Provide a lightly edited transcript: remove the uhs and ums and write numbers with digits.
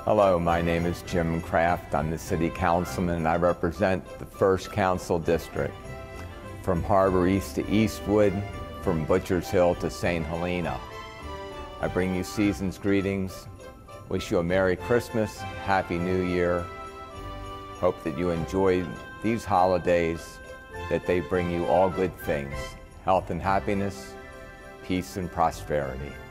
Hello, my name is Jim Kraft. I'm the City Councilman and I represent the 1st Council District. From Harbor East to Eastwood, from Butchers Hill to St. Helena. I bring you season's greetings, wish you a Merry Christmas, Happy New Year. Hope that you enjoy these holidays, that they bring you all good things, health and happiness, peace and prosperity.